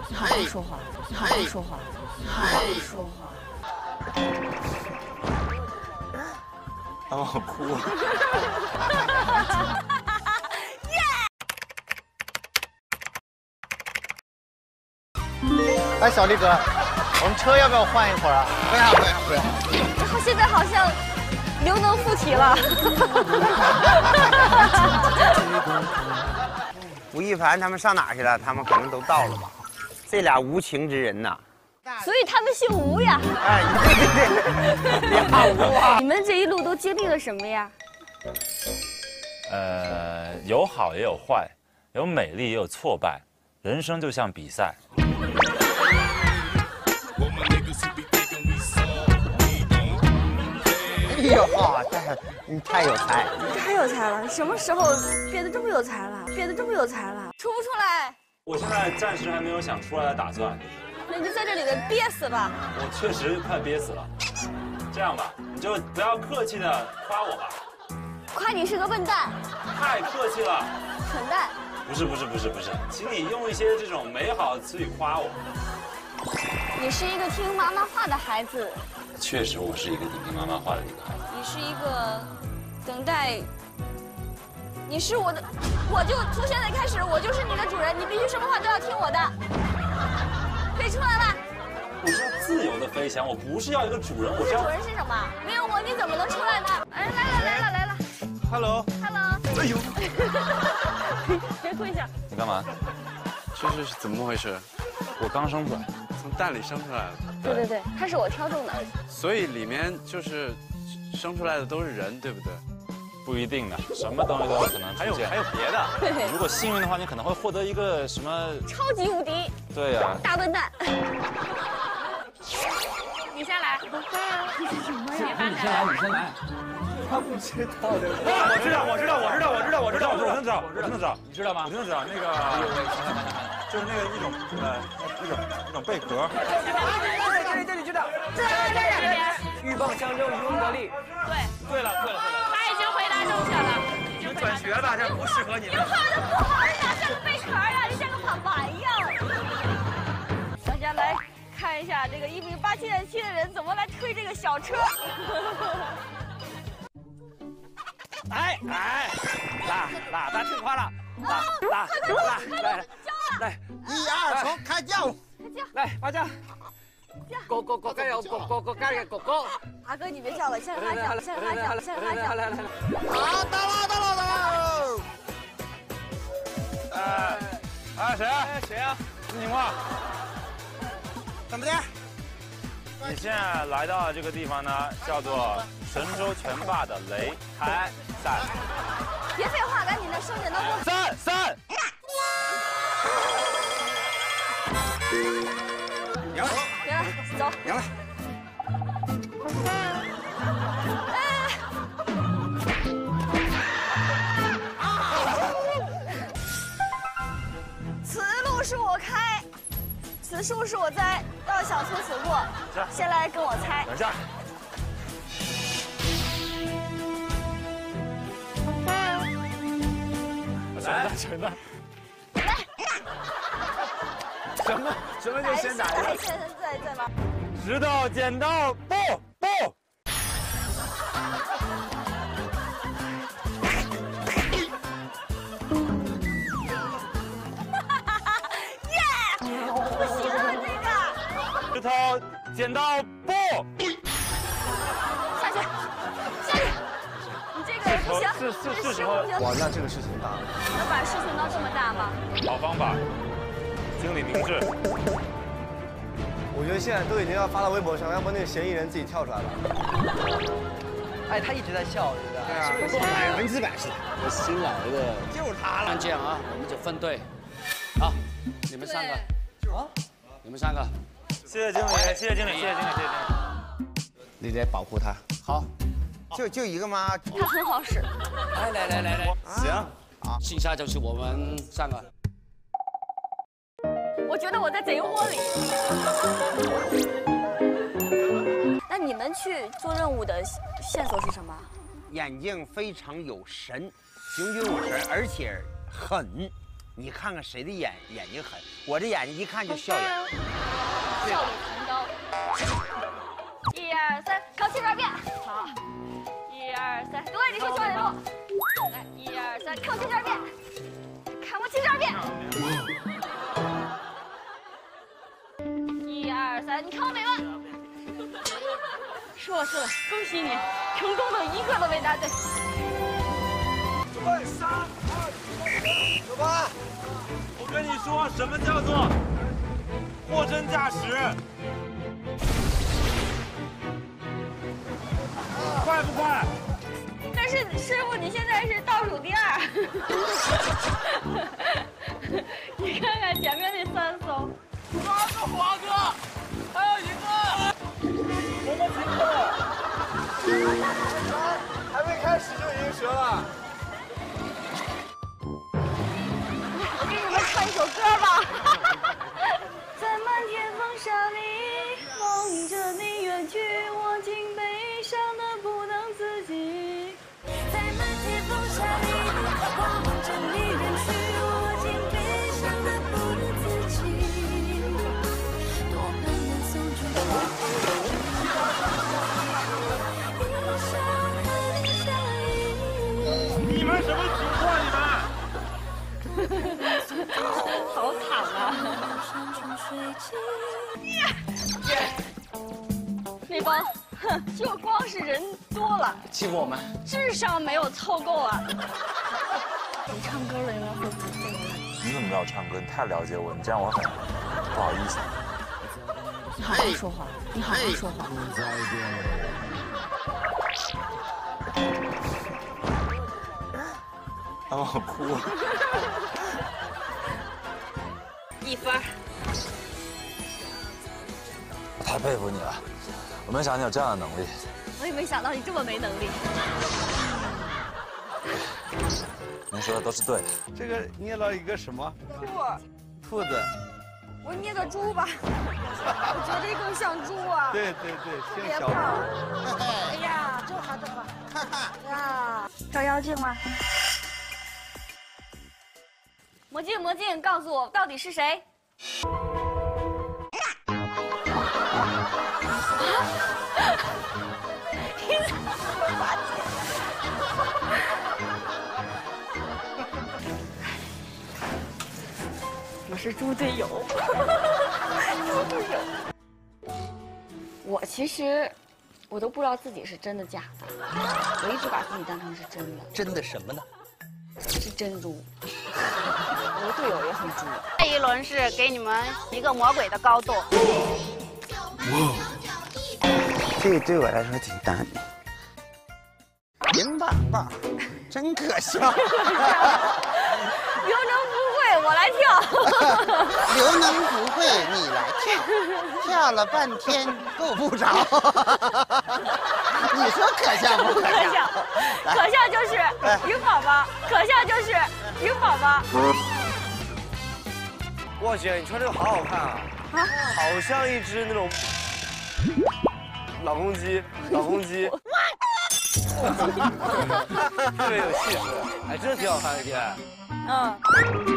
好好说话，好好说话，好好说话。 他们好哭啊！ 哎，小力哥，我们车要不要换一会儿啊？ 不要不要不要！ 他现在好像刘能附体了。 吴亦凡他们上哪去了？他们可能都到了吧？这俩无情之人呐！ 所以他们姓吴呀。 哎，对，俩吴啊！ 你们这一路都经历了什么呀？ 有好也有坏，有美丽也有挫败，人生就像比赛。 哎呦啊，你太有才！ 太有才了！什么时候变得这么有才了？变得这么有才了？出不出来？ 我现在暂时还没有想出来的打算。 那你就在这里面憋死吧。 我确实快憋死了。这样吧，你就不要客气的夸我吧。 夸你是个笨蛋。 太客气了。 蠢蛋。 不是，请你用一些这种美好的词语夸我。 你是一个听妈妈话的孩子。 确实，我是一个听妈妈话的一个孩子。 你是一个等待。你是我的，我就从现在开始，我就是你的主人，你必须什么话都要听我的。可以出来了。 我是要自由的飞翔，我不是要一个主人，我是要。 主人是什么？没有我你怎么能出来呢？哎，来了。 Hello。哎呦。 别跪下。 你干嘛？ 这是怎么回事？ 我刚生出来， 从蛋里生出来了。 对，它是我挑中的。 所以里面就是生出来的都是人，对不对？ 不一定的，什么东西都有可能出现。 还有别的。 如果幸运的话，你可能会获得一个什么超级无敌。 对呀。 大笨蛋。 你先来。 你先来。他不知道的。 我知道。我真的知道。 你知道吗？ 我真的知道那个，就是那个一种贝壳。 这里知道。这边。鹬蚌相争，渔翁得利。 对了。他已经回答正确了。 你转学吧，这不适合你。 你画的不好，你哪像个贝壳啊？你像个粑粑一样。大家来看一下这个1米87.7的人怎么来推这个小车。 来，咱听话了，来 ，1、2，从开轿， 来发轿，狗，该有狗， 阿哥你别叫了，先发轿， 来， 好，到了， 谁啊？什么情况？ 怎么的？ 你现在来到的这个地方呢，叫做神州拳霸的擂台赛。 别废话，赶紧的，收剪刀布。 3。 赢了， 走。 赢了。 此路是我开，此树是我栽，要想从此过，先来跟我猜。 等一下。全的。 什么就先打一个？ 现在吗？ 石头剪刀布。 不行啊，这个。 石头剪刀布。 下去。你这个不行， 是时候。 哇，那这个事情大了。 能把事情闹这么大吗？ 好方法，经理明智。 我觉得现在都已经要发到微博上，要不那个嫌疑人自己跳出来了。哎，他一直在笑，是不是？ 对啊，100%是他。 我新来的， 就是他了。 按这样啊，我们就分队。好，你们3个。啊？你们3个。 谢谢经理。 你得保护他。 好。 就一个吗？ 它很好使。 来。 行。 好，剩下就是我们3个。 我觉得我在贼窝里。那你们去做任务的线索是什么？ 眼睛非常有神，炯炯有神，而且狠。 你看看谁的眼睛狠，我这眼睛一看就笑眼。 笑里藏刀。1、2、3，考72遍。好。1、2、3，对，你说小点路。来，1、2、3，看我72遍。看我72遍。1、2、3，你看我美文。是了，恭喜你，成功的一个都没答对。 3、2、1，走吧！我跟你说，什么叫做货真价实？快不快？ 但是师傅，你现在是倒数第2。你看看前面那3艘。 抓住华哥，还有一个。 我们停了。 还没开始就已经折了。 我给你们唱一首歌吧。在漫天风沙里，望着你远去，我竟悲伤的不能自己。在漫天风沙里，望着你远去，我竟悲伤的不能自己。多盼能送君你们什么情况？ 好惨啊！那帮，就光是人多了， 欺负我们， 智商没有凑够啊！你唱歌了，应该会不会？ 你怎么知道我唱歌？你太了解我，你这样我很不好意思。 你好好说话，你好好说话。 让我哭。 1分。 我太佩服你了，我没想到你有这样的能力。 我也没想到你这么没能力。 您说的都是对的。 这个捏了一个什么？兔子。 我捏个猪吧，我觉得这更像猪啊。 对， 别挺小胖。 猪。 哎呀，这好。呀，照妖镜吗？魔镜，告诉我到底是谁？我是猪队友。猪队友。我其实，我都不知道自己是真的假的，我一直把自己当成是真的。 真的什么呢？ 是真猪。我的队友也很猪。 这一轮是给你们一个魔鬼的高度。 这个对我来说挺难的。银棒棒，真可笑。 刘能不会，我来跳。 刘能不会，你来跳，跳了半天够不着。你说可笑不可笑？ 可笑就是云宝宝，可笑就是云宝宝。 哇姐，你穿这个好好看啊！好像一只那种老公鸡。特别有气势，哎，真的挺好看的，姐。 嗯。